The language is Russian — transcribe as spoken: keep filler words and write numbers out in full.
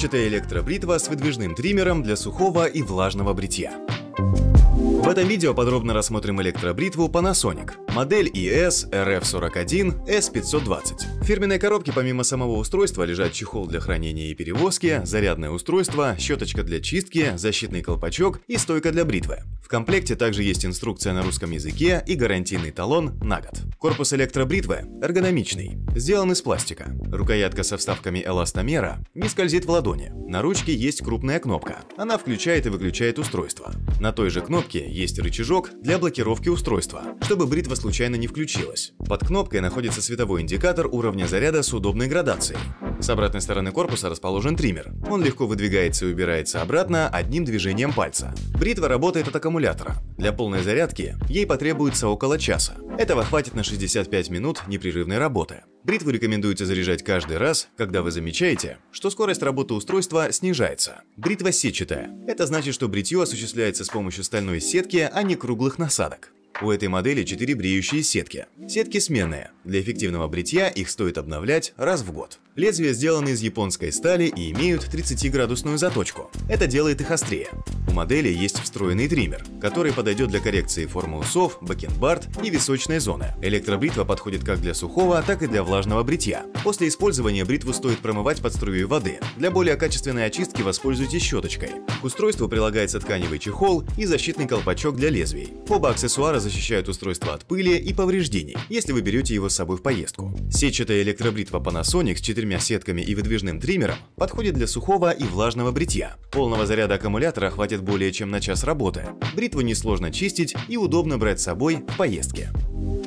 Сетчатая электробритва с выдвижным триммером для сухого и влажного бритья. В этом видео подробно рассмотрим электробритву Panasonic, модель и эс эр эф сорок один эс пятьсот двадцать. В фирменной коробке помимо самого устройства лежат чехол для хранения и перевозки, зарядное устройство, щеточка для чистки, защитный колпачок и стойка для бритвы. В комплекте также есть инструкция на русском языке и гарантийный талон на год. Корпус электробритвы эргономичный, сделан из пластика. Рукоятка со вставками эластомера не скользит в ладони. На ручке есть крупная кнопка. Она включает и выключает устройство. На той же кнопке есть рычажок для блокировки устройства, чтобы бритва случайно не включилась. Под кнопкой находится световой индикатор уровня заряда с удобной градацией. С обратной стороны корпуса расположен триммер. Он легко выдвигается и убирается обратно одним движением пальца. Бритва работает от аккумулятора. Для полной зарядки ей потребуется около часа. Этого хватит на шестьдесят пять минут непрерывной работы. Бритву рекомендуется заряжать каждый раз, когда вы замечаете, что скорость работы устройства снижается. Бритва сетчатая. Это значит, что бритье осуществляется с помощью стальной сетки, а не круглых насадок. У этой модели четыре бреющие сетки. Сетки сменные. Для эффективного бритья их стоит обновлять раз в год. Лезвия сделаны из японской стали и имеют тридцатиградусную заточку. Это делает их острее. У модели есть встроенный триммер, который подойдет для коррекции формы усов, бакенбард и височной зоны. Электробритва подходит как для сухого, так и для влажного бритья. После использования бритву стоит промывать под струей воды. Для более качественной очистки воспользуйтесь щеточкой. К устройству прилагается тканевый чехол и защитный колпачок для лезвий. Оба аксессуара защищают устройство от пыли и повреждений, если вы берете его с собой в поездку. Сетчатая электробритва Panasonic с четырьмя сетками и выдвижным триммером подходит для сухого и влажного бритья. Полного заряда аккумулятора хватит более чем на час работы. Бритву несложно чистить и удобно брать с собой в поездке.